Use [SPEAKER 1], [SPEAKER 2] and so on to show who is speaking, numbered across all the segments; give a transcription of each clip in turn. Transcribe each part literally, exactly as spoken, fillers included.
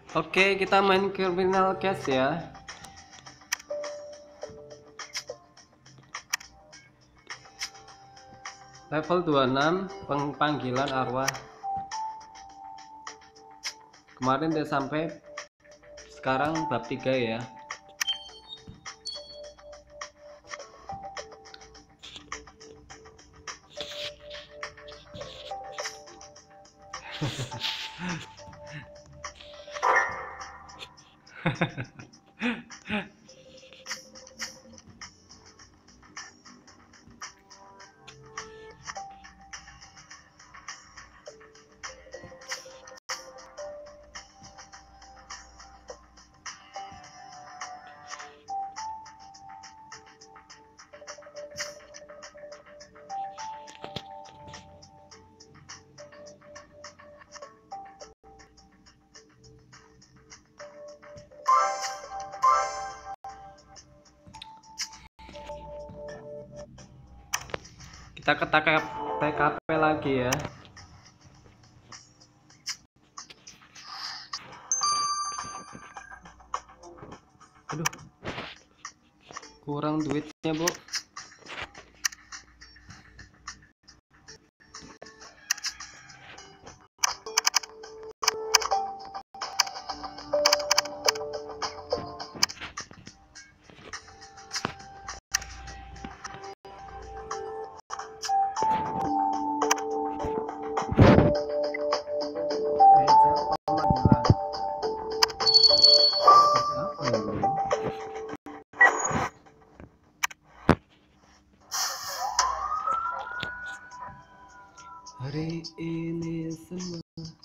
[SPEAKER 1] Oke, kita main criminal case ya. Level dua puluh enam, panggilan arwah. Kemarin udah sampai, sekarang bab tiga ya. Kita ke T K P lagi ya. Aduh, kurang duitnya bu. Hari ini semua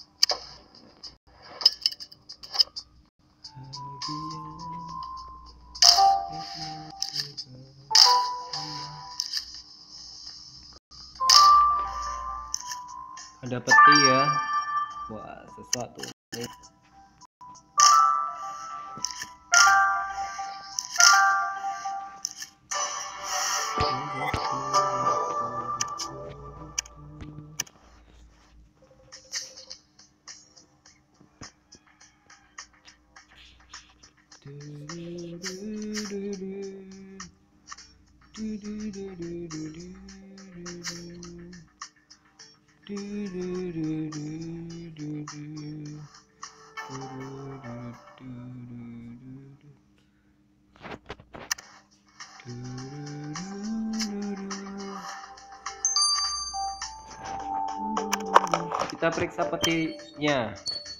[SPEAKER 1] ada peti ya. Wah, sesuatu nih. Kita periksa petinya.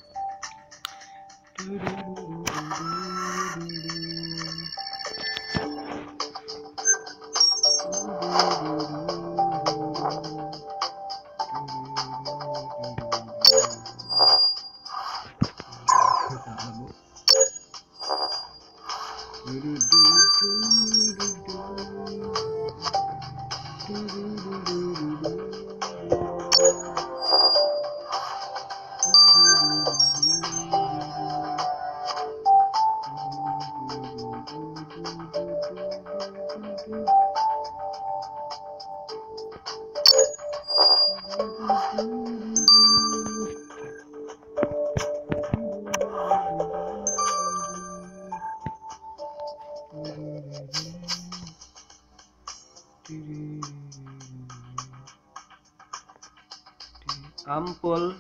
[SPEAKER 1] Ampul.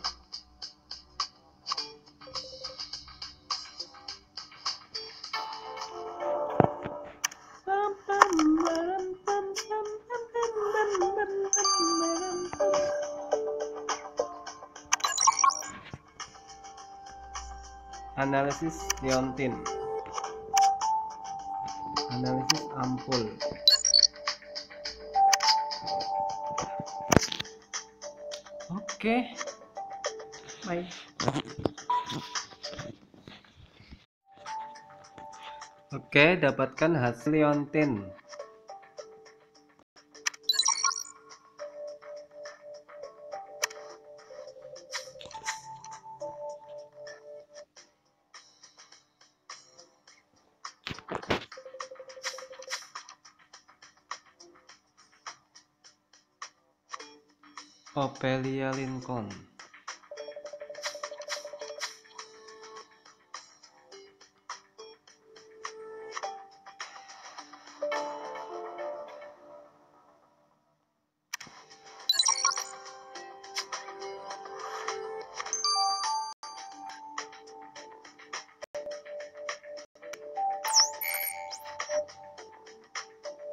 [SPEAKER 1] Analisis liontin. Analisis ampul. Oke, baik. Oke, dapatkan hasil liontin. Ophelia Lincoln.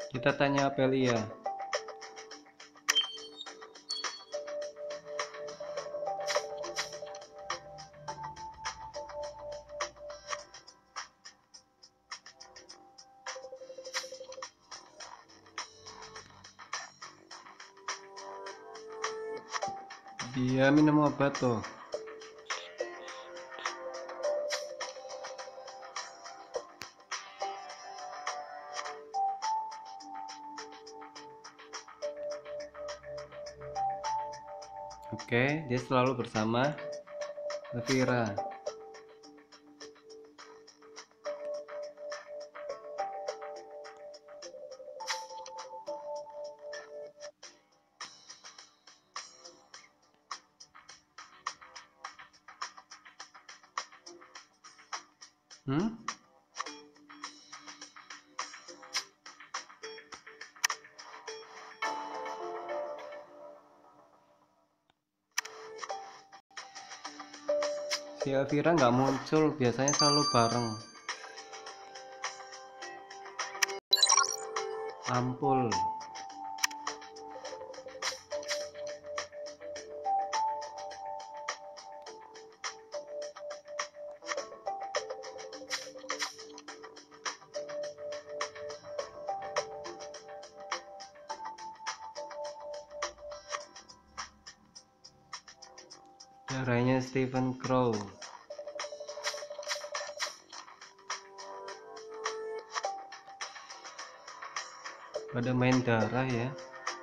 [SPEAKER 1] Kita tanya Apelia. Dia minum obat tuh. Oke, dia selalu bersama Elvira. Hmm? Si Elvira nggak muncul, biasanya selalu bareng. Ampul. Darahnya Stephen Crow. Pada main darah ya.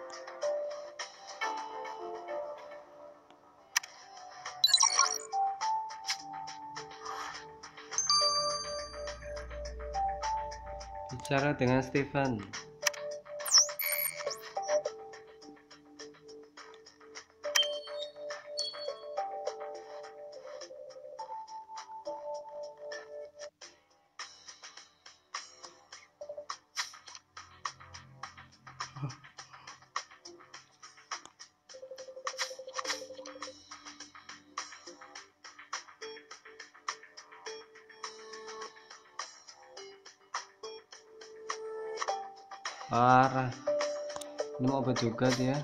[SPEAKER 1] Bicara dengan Stephen. Parah. Minum obat juga dia.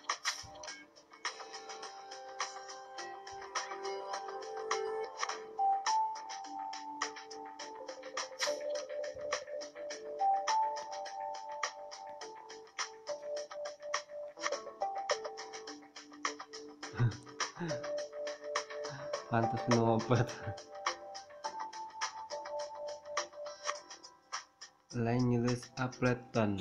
[SPEAKER 1] Pantas minum obat. Langeles Appleton.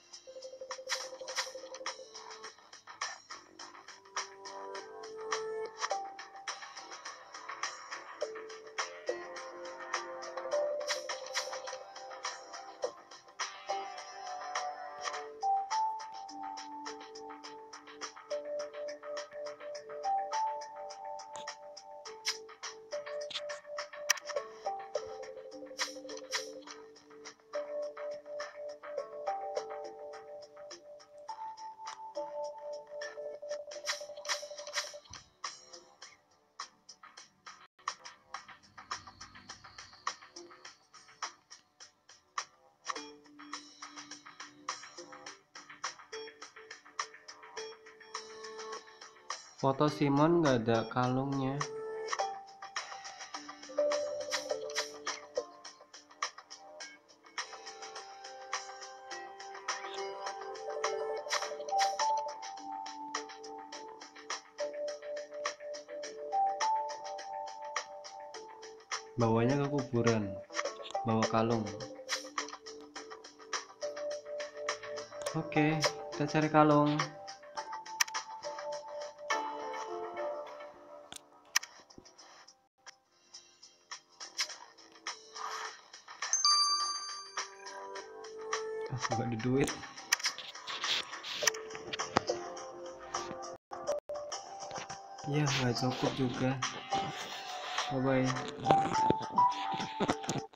[SPEAKER 1] Foto Simon nggak ada kalungnya. Bawanya ke kuburan, bawa kalung. Oke, kita cari kalung. Oh, nggak ada duit. Ya, nggak cukup juga. Bye bye.